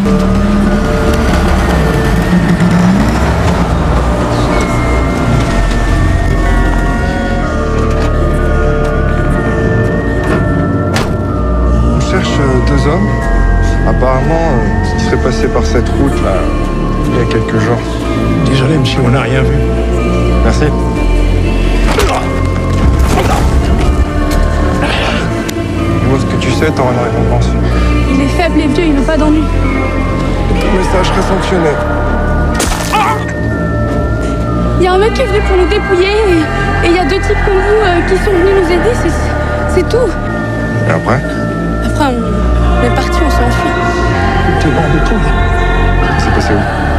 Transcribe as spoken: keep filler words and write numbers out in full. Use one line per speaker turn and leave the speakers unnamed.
On cherche deux hommes. Apparemment, euh, qui seraient passés par cette route là il y a quelques jours.
Désolé, monsieur, on n'a rien vu.
Merci. Dis-moi ce que tu sais, t'auras une récompense.
Il est faible et vieux, il veut pas d'ennui.
Ton message serait sanctionné.
Il y a un mec qui est venu pour nous dépouiller et il y a deux types comme vous euh, qui sont venus nous aider, c'est, c'est tout.
Et après?
Après, on, on est parti, on s'est enfui.
T'es bon de tout.
C'est passé où?